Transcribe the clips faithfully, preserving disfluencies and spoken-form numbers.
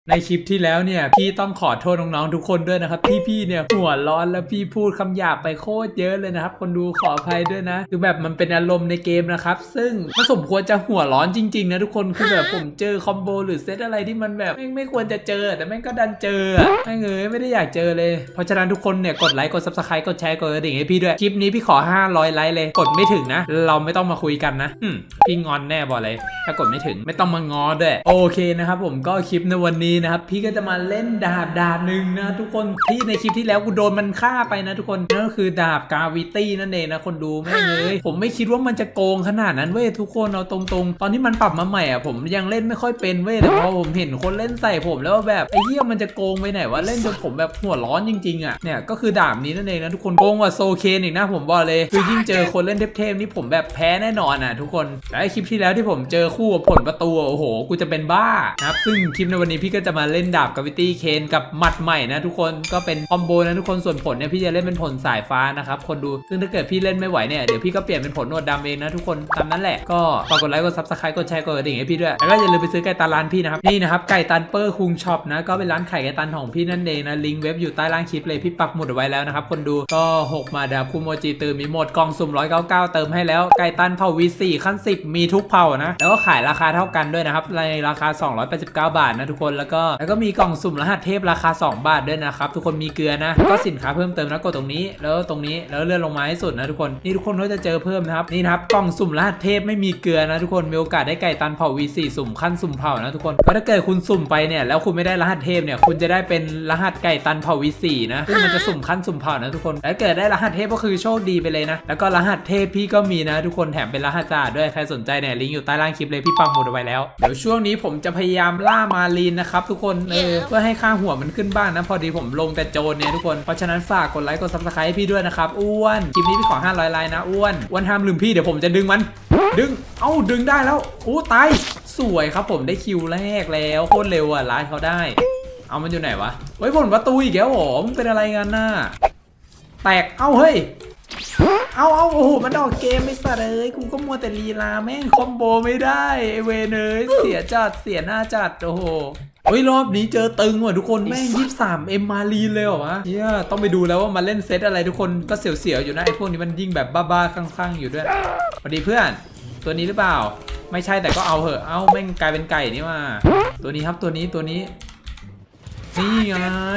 ในคลิปที่แล้วเนี่ยพี่ต้องขอโทษน้องๆทุกคนด้วยนะครับที่พี่เนี่ยหัวร้อนแล้วพี่พูดคำหยาบไปโคตรเยอะเลยนะครับคนดูขออภัยด้วยนะคือแบบมันเป็นอารมณ์ในเกมนะครับซึ่งไม่สมควรจะหัวร้อนจริงๆนะทุกคนคือแบบผมเจอคอมโบหรือเซตอะไรที่มันแบบไม่ไม่ควรจะเจอแต่แม่งก็ดันเจอไม่เงยไม่ได้อยากเจอเลยเพราะฉะนั้นทุกคนเนี่ยกดไลค์กด ซับสไครบ์ กดแชร์กดกระดิ่งให้พี่ด้วยคลิปนี้พี่ขอห้าร้อยไลค์เลยกดไม่ถึงนะเราไม่ต้องมาคุยกันนะพี่งอนแน่บอกเลยถ้ากดไม่ถึงไม่ต้องมางอด้วยโอเคนะครับผมก็คลิปในวันนี้นะครับพี่ก็จะมาเล่นดาบดาบหนึ่งนะทุกคนที่ในคลิปที่แล้วกูโดนมันฆ่าไปนะทุกคนนั่นก็คือดาบกาวิตี้นั่นเองนะคนดูไม่เลยผมไม่คิดว่ามันจะโกงขนาดนั้นเว้ยทุกคนเอาตรงๆตอนที่มันปรับมาใหม่อ่ะผมยังเล่นไม่ค่อยเป็นเว้ยแต่พอผมเห็นคนเล่นใส่ผมแล้วแบบไอ้เหี้ยมันจะโกงไปไหนวะเล่นจนผมแบบหัวร้อนจริงๆอ่ะเนี่ยก็คือดาบนี้นั่นเองนะทุกคนโกงกว่าโซเคนอีกนะผมบอกเลยคือยิ่งเจอคนเล่นเทพๆนี่ผมแบบแพ้แน่นอนอ่ะทุกคนและคลิปที่แล้วที่ผมเจอคู่กับผลประตูโอ้โหกูจะเป็นบ้านะครับซึ่งคลิปในวันนี้พี่ก็จะมาเล่นดาบกาวิตี้เคนกับหมัดใหม่นะทุกคนก็เป็นคอมโบนะทุกคนส่วนผลเนี่ยพี่จะเล่นเป็นผลสายฟ้านะครับคนดูซึ่งถ้าเกิดพี่เล่นไม่ไหวเนี่ยเดี๋ยวพี่ก็เปลี่ยนเป็นผลหนวดดำเองนะทุกคนตามนั้นแหละก็ฝากกดไลค์กดซับสไครป์กดแชร์กดกระดิ่งให้พี่ด้วยแล้วก็อย่าลืมไปซื้อไก่ตันร้านพี่นะครับนี่นะครับไก่ตันเปอร์คุงช็อปนะก็เป็นร้านไข่ไก่ตันของพี่นั่นเองนะลิงก์เว็บอยู่ใต้ล่างคลิปเลยพี่ปักหมุดเอาไว้แล้วนะครับคนดูก็หกมาดาบคูโมจิตื่นมีหมดกล่องสุ่มหนึ่งร้อยเก้าสิบเก้าเติมให้แล้วไก่ตันเผ่า วี สี่ ขั้นสิบมีทุกเผ่านะแล้วก็ขายราคาเท่ากันด้วยนะครับในราคาสองร้อยแปดสิบเก้าบาทนะทุกคนแล้วก็แล้วก็มีกล่องสุ่มรหัสเทพราคาสองบาทด้วยนะครับทุกคนมีเกลือนะก็สินค้าเพิ่มเติมนะกดตรงนี้แล้วตรงนี้แล้วเลื่อนลงมาให้สุดนะทุกคนนี่ทุกคนก็จะเจอเพิ่มนะครับนี่นะครับกล่องสุ่มรหัสเทพไม่มีเกลือนะทุกคนมีโอกาสได้ไก่ตันเผ่า วี สี่ สุ่มขั้นสุ่มเผ่านะทุกคนก็ถ้าเกิดคุณสุ่มไปเนี่ยแล้วคุณไม่ได้รหัสเทพเนี่ยคุณจะได้เป็นรหัสไก่ตันเผ่า วี สี่ นะซึ่งมันจะสุ่มขั้นสุ่มเผ่านะทุกคนแล้วเกิดได้รหัสเทพก็คือโชคดีไปเลยนะแล้วก็รหัสเทพพี่ก็มีนะทุกคนแถมเป็นรหัสจ่าด้วยใครสนใจเนี่ยลิงก์อยู่ใต้ล่างคลิปเลยพี่ปักหมุดเอาไว้แล้วเดี๋ยวช่วงนี้ผมจะพยายามล่ามาลีนนะครับทุกคนเออเพื่อให้ค่าหัวมันขึ้นบ้างนะพอดีผมลงแต่โจรเนี่ยทุกคนเพราะฉะนั้นฝากกดไลค์กด ซับสไครบ์ ให้พี่ด้วยนะครับอ้วนคลิปนี้พี่ขอห้าร้อยไลค์นะอ้วนอ้วนห้ามลืมพี่เดี๋ยวผมจะดึงมันดึงเอ้าดึงได้แล้วโอ้ตายสวยครับผมได้คิวแรกแล้วโคตรเร็วอ่ะร้านเขาได้เอามันอยู่ไหนวะเฮ้ยผลประตูอีกแล้วหรอมึงเป็นอะไรกันน่ะแตกเอ้าเฮ้ยเอาเอาโอ้โหมันออกเกมไม่สะเลยกูก็มัวแต่ลีลาแม่งคอมโบไม่ได้ไอเวเนยเสียจัดเสียหน้าจัดโอ้โหเฮ้ยรอบนี้เจอตึงว่ะทุกคนแม่งยี่สิบสามเอ็มมาลีนเลยเหรอวะเนี่ยต้องไปดูแล้วว่ามาเล่นเซตอะไรทุกคนก็เสียวๆอยู่นะไอพวกนี้มันยิ่งแบบบ้าๆคลั่งๆอยู่ด้วยสวัสดีเพื่อนตัวนี้หรือเปล่าไม่ใช่แต่ก็เอาเหอะเอาแม่งกลายเป็นไก่นี่มาตัวนี้ครับตัวนี้ตัวนี้นี่ไง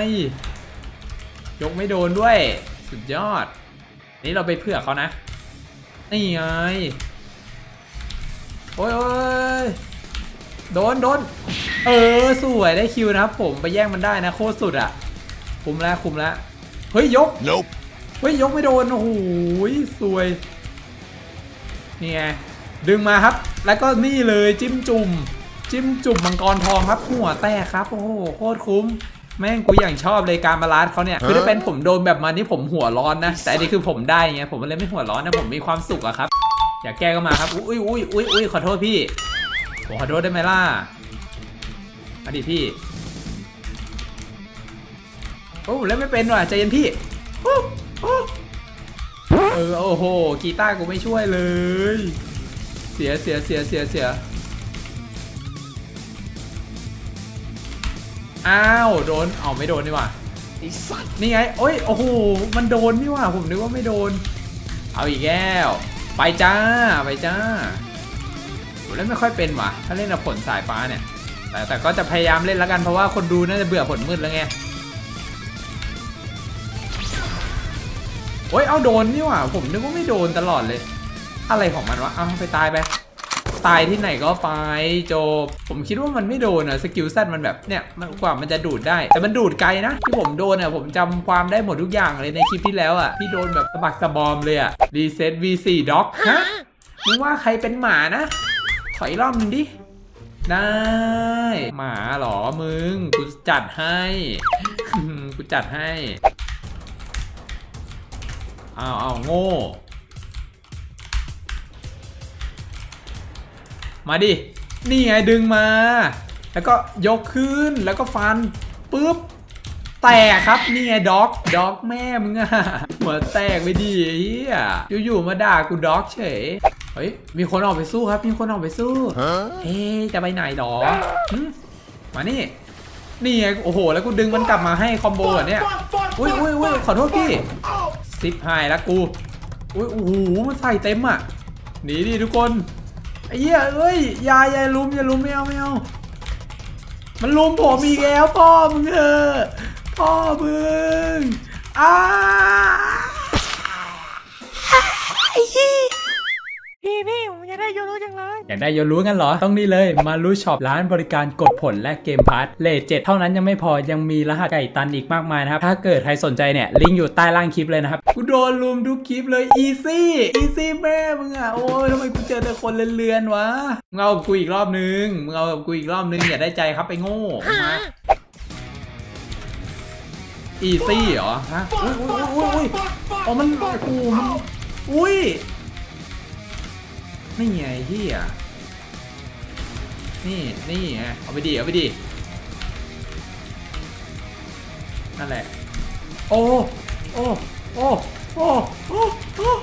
ยกไม่โดนด้วยสุดยอดนี่เราไปเผื่อเขานะนี่ไงโอ้ยโอ้ยโดนโดนเออสวยได้คิวนะครับผมไปแย่งมันได้นะโคตรสุดอ่ะคุมแล้วคุมแล้วเฮ้ยยก nope. เฮ้ยยกไม่โดนโอ้โหสวยนี่ไงดึงมาครับแล้วก็นี่เลยจิ้มจุ่มจิ้มจุ่มมังกรทองครับหัวแตกครับโอ้โหโคตรคุ้มแม่งกูอย่างชอบเลยการบาลานซ์เขาเนี่ยคือถ้าเป็นผมโดนแบบมานี่ผมหัวร้อนนะแต่อันนี้คือผมได้ไงผมเลยไม่หัวร้อนนะผมมีความสุขอะครับอยากแก้ก็มาครับอุ้ยอุ้ยอุ้ยอุ้ยขอโทษพี่ผมขอโทษได้ไหมล่ะอดีตพี่โอ้เล่นไม่เป็นว่ะใจเย็นพี่เออโอ้โหกีตาร์กูไม่ช่วยเลยเสียเสียเสียเสียเสียอ้าวโดนเอาไม่โดนนี่ว่ะนี่ไงโอ้ยโอ้โหมันโดนนี่ว่ะผมนึกว่าไม่โดนเอาอีกแล้วไปจ้าไปจ้าผมเล่นไม่ค่อยเป็นว่ะถ้าเล่นกับผลสายฟ้าเนี่ยแต่แต่ก็จะพยายามเล่นแล้วกันเพราะว่าคนดูน่าจะเบื่อผลมืดแล้วไงโอ้ยเอาโดนนี่ว่ะผมนึกว่าไม่โดนตลอดเลยอะไรของมันวะเอาไปตายไปตายที่ไหนก็ไปจบผมคิดว่ามันไม่โดนอะสกิลสั้นมันแบบเนี่ยมันกว่ามันจะดูดได้แต่มันดูดไกลนะที่ผมโดนอะผมจำความได้หมดทุกอย่างเลยในคลิปที่แล้วอะพี่โดนแบบสะบักสะบอมเลยอะรีเซ็ต วี สี่ ด็อกฮะมึงว่าใครเป็นหมานะถอยรอบนึงดิได้หมาหรอมึงกูจัดให้กูจัดให้อ้าวอ้าวโง่มาดินี่ไงดึงมาแล้วก็ยกขึ้นแล้วก็ฟันปุ๊บแตกครับนี่ไงด็อกด็อกแม่มึงอะหัวแตกไปดิเฮียอยู่ๆมาด่ากูด็อกเฉยเฮ้ยมีคนออกไปสู้ครับมีคนออกไปสู้เฮ้จะไปไหนหรอมานี่นี่ไงโอ้โหแล้วกูดึงมันกลับมาให้คอมโบอ่ะเนี่ยอุ้ยอุ้ยอุ้ยขอโทษพี่ซิปหายแล้วกูอุ้ยโอ้โหมันใส่เต็มอ่ะหนีดิทุกคนไอ้เหี้ยเอ้ยอย่าอย่าลุมอย่าลุมไม่เอาไม่เอามันลุมผมอีกแล้วพ่อมึงเออพ่อมึงอ้าพี่พี่ผมอยากได้โยรู้จังเลยอยากได้โยรู้กันเหรอต้องนี่เลยมารู้ช็อปร้านบริการกดผลและเกมพาร์ทเลทเจ็ดเท่านั้นยังไม่พอยังมีรหัสไก่ตันอีกมากมายนะครับถ้าเกิดใครสนใจเนี่ยลิงก์อยู่ใต้ล่างคลิปเลยนะครับกูโดนลุมทุกคลิปเลยอีซี่อีซี่แม่มึงอ่ะโอ้ยทำไมกูเจอแต่คนเลือนๆวะมึงเอากับกูอีกรอบนึงมึงเอากับกูอีกรอบนึงอย่าได้ใจครับไปโง่มาอีซี่เหรอฮะอุ้ยอุ้ยอุ้ยอุ้ยอ๋อมันโอ้โหมันอุ้ยนี่ไงที่อ่ะนี่นี่ไงเอาไปดิเอาไปดินั่นแหละโอ้โอ้โอ้โอ้โอ้โอ้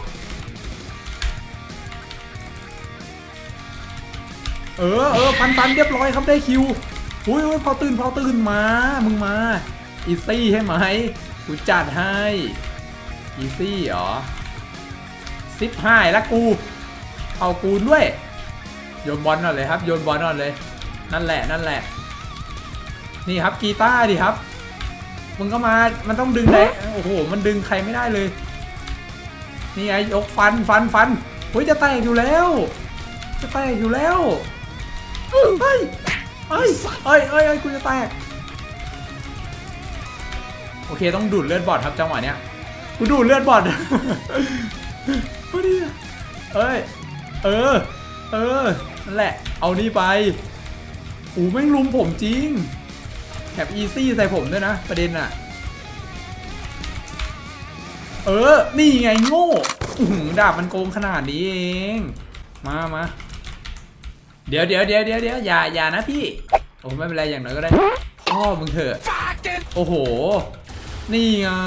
เออเออฟันฟันเรียบร้อยครับได้คิวอุ้ยอุ้ยพอตื่นพอตื่นมามึงมาอีซี่ใช่ไหมกูจัดให้อีซี่เหรอซิปห้าแล้วกูเอากูด้วยโยนบอลหน่อยเลยครับโยนบอลหน่อยเลยนั่นแหละนั่นแหละนี่ครับกีตาร์ดิครับมึงก็มามันต้องดึงได้โอ้โหมันดึงใครไม่ได้เลยนี่ไงยกฟันฟันฟันโอ้ยจะแตกอยู่แล้วจะแตกอยู่แล้วเฮ้ยเฮ้ยเฮ้ยเฮ้ยเฮ้ยกูจะแตกโอเคต้องดูดเลือดบอดครับจังหวะเนี้ยกูดูดเลือดบอดพอดีเอ้ยเออเออนั่นแหละเอานี่ไปอูแม่งลุมผมจริงแถบอีซี่ใส่ผมด้วยนะประเด็นอะเออนี่ไงโง่ดาบมันโกงขนาดนี้เองมามาเดี๋ยวเดี๋ยวเดี๋ยวเดี๋ยวเดี๋ยวอย่าอย่านะพี่โอ้ไม่เป็นไรอย่างน้อยก็ได้พ่อมึงเถอะโอ้โหนี่ไง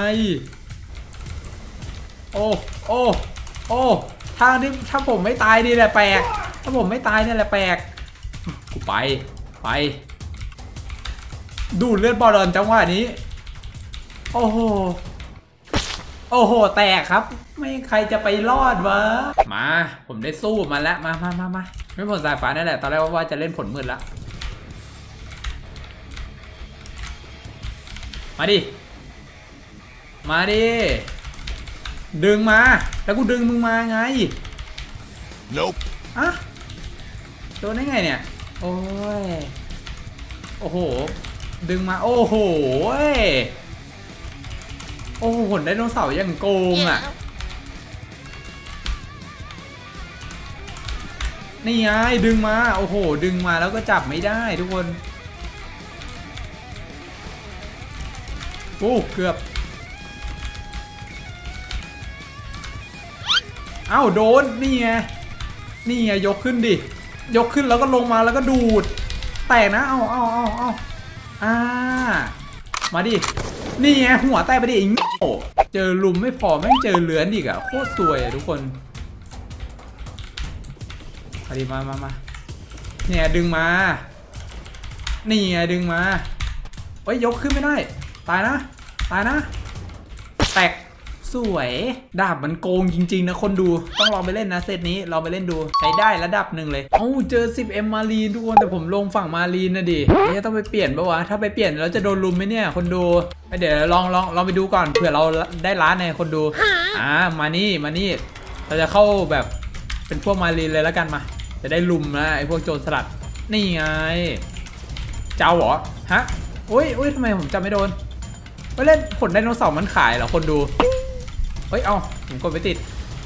โอ้โอ้โอ้ถ้าที่ถ้าผมไม่ตายนี่แหละแปลกถ้าผมไม่ตายนี่แหละแปลกกูไปไปดูดเลือดบอลจังหวะนี้โอ้โหโอ้โหแตกครับไม่ใครจะไปรอดวะมาผมได้สู้มาแล้วมามามามาไม่ผลสายฟ้านั่นแหละตอนแรกว่าจะเล่นผลมืดแล้วมาดิมาดิดึงมาแล้วกูดึงมึงมาไง Nope อะโดนได้ไงเนี่ยโอ้ยโอ้โหดึงมาโอ้โหโอ้โหผลไดโนเสาร์ยังโกงอ่ะนี่ไงดึงมาโอ้โหดึงมาแล้วก็จับไม่ได้ทุกคนโอ้เกือบเอ้าโดนนี่ไงนี่ไงยกขึ้นดิยกขึ้นแล้วก็ลงมาแล้วก็ดูดแตกนะเอาเอาเอาเอาอ่ามาดินี่ไงหัวแตกไปดิโอ้เจอลุมไม่พอแม่งเจอเลือนอีกอะโคตรสวยอะทุกคนมาดิมามามาเนี่ยดึงมานี่ไงดึงมาเฮ้ยยกขึ้นไม่ได้ตายนะตายนะแตกสวยดาบมันโกงจริงๆนะคนดูต้องลองไปเล่นนะเซตนี้ลองไปเล่นดูใช้ได้ระดับหนึ่งเลยเอ้าเจอ สิบเอ็ม มารีนทุกคนแต่ผมลงฝั่งมารีนนะดิเนี่ยต้องไปเปลี่ยนปะวะถ้าไปเปลี่ยนแล้วจะโดนลุมไหมเนี่ยคนดูเดี๋ยวลองลองลองไปดูก่อนเผื่อเราได้ร้านในคนดูอ่ามานี่มานี่เราจะเข้าแบบเป็นพวกมารีนเลยแล้วกันมาจะได้ลุมนะไอพวกโจรสลัดนี่ไงเจ้าเหรอฮะอุ้ยอุ้ยทำไมผมจำไม่โดนไปเล่นผลไดโนเสาร์มันขายเหรอคนดูเฮ้ยเอาผมกดไปติด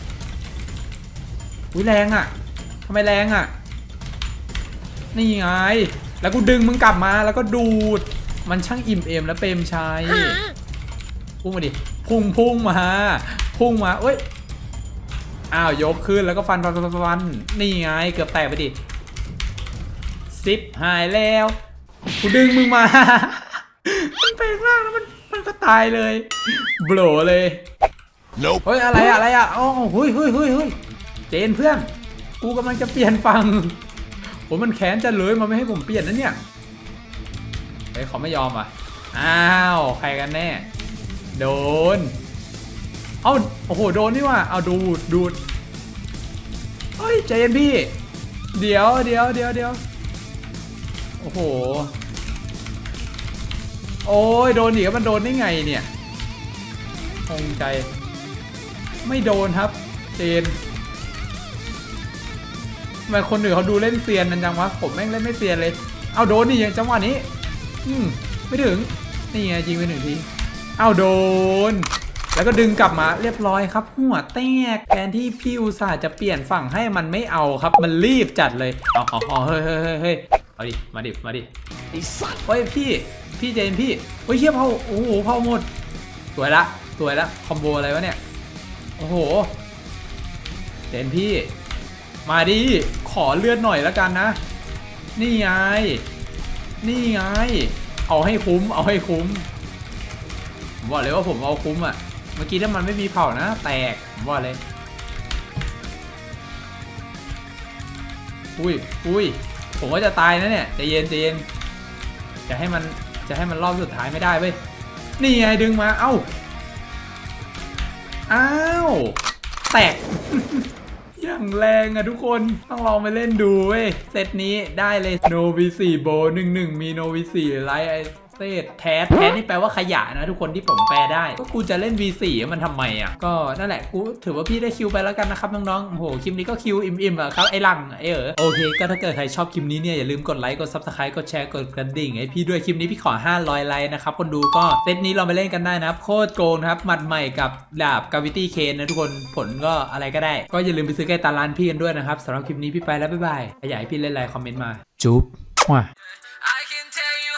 อุ้ยแรงอ่ะทำไมแรงอ่ะนี่ไงแล้วกูดึงมึงกลับมาแล้วก็ดูดมันช่างอิ่มเอมและเปรมชัยพุ่งมาดิพุ่งพุ่งมาพุ่งมาเอ้ยอ้าวยกขึ้นแล้วก็ฟันฟันฟันฟันนี่ไงเกือบแตกไปดิซิปหายแล้วกูดึงมึงมามันเป็นมากแล้วมันมันก็ตายเลยโบลเลย Nope เฮ้ยอะไรอะไรอ่ะโอ้โหเฮ้ยเฮ้ยเฮ้ยเจนเพื่อนกูกำลังจะเปลี่ยนฝั่งผมมันแค้นจะเลยมาไม่ให้ผมเปลี่ยนนะเนี่ยเฮ้ยเขาไม่ยอมอ่ะอ้าวใครกันแน่โดนเอ้าโอ้โหโดนนี่ว่ะเอาดูดดูดเฮ้ยใจเย็นพี่เดี๋ยวเดี๋ยวเดี๋ยวเดี๋ยวโอ้โหโอ้ยโดนอีกมันโดนได้ไงเนี่ยคงใจไม่โดนครับเจนทำไมคนอื่นเขาดูเล่นเซียนนั่นจังวะผมแม่งเล่นไม่เซียนเลยเอาโดนนี่ยังจังหวะนี้อืมไม่ถึงนี่ไงยิงไปหนึ่งทีเอาโดนแล้วก็ดึงกลับมาเรียบร้อยครับหัวแตกแทนที่พี่อุตส่าห์จะเปลี่ยนฝั่งให้มันไม่เอาครับมันรีบจัดเลยเอาเอาเอาเฮ้ยเฮ้ยเฮ้ยเอาดิมาดิมาดิไอ้สัตว์เฮ้ยพี่พี่เจนพี่เฮ้ยเชี่ยเผาโอ้โหเผาหมดสวยละสวยละคอมโบอะไรวะเนี่ยโอ้โหเจนพี่มาดิขอเลือดหน่อยแล้วกันนะนี่ไงนี่ไงเอาให้คุ้มเอาให้คุ้มผมบอกเลยว่าผมเอาคุ้มอ่ะเมื่อกี้ถ้ามันไม่มีเผานะแตกผมบอกเลยอุ้ยอุ้ยผมว่าจะตายนะเนี่ยใจเย็นใจเย็นจะให้มันจะให้มันรอบสุดท้ายไม่ได้เว้ยนี่ไงดึงมาเอ้าอ้าวแตก อย่างแรงอะทุกคนต้องลองไปเล่นดูเว้ยเซตนี้ได้เลยโนวีสี่โบหนึ่งหนึ่งมีโนวีสี่ไลท์ไอเซตแทสแทสนี่แปลว่าขยะนะทุกคนที่ผมแปลได้ก็กูจะเล่น วี โฟร์ มันทำไมอะก็นั่นแหละกูถือว่าพี่ได้คิวไปแล้วกันนะครับน้องๆโอ้โหคลิปนี้ก็คิวอิ่มๆอะครับไอ้หลังไอ้เออโอเคก็ถ้าเกิดใครชอบคลิปนี้เนี่ยอย่าลืมกดไลค์กด ซับสไครบ์ กดแชร์กดกระดิ่งให้พี่ด้วยคลิปนี้พี่ขอห้าร้อยไลค์นะครับคนดูก็เซตนี้เราไปเล่นกันได้นะครับโคตรโกงนะครับหมัดใหม่กับดาบกาวิตี้เคนนะทุกคนผลก็อะไรก็ได้ก็อย่าลืมไปซื้อใกล้ตาร้านพี่กันด้วยนะครับสำหรับคลิปนี้พี่ไปแล้วบ๊ายบายถ้าอยากให้พี่เล่นอะไรคอมเมนต์มาจุ๊บว้า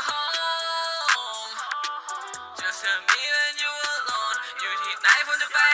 Just a me and you alone. You need knife on the back.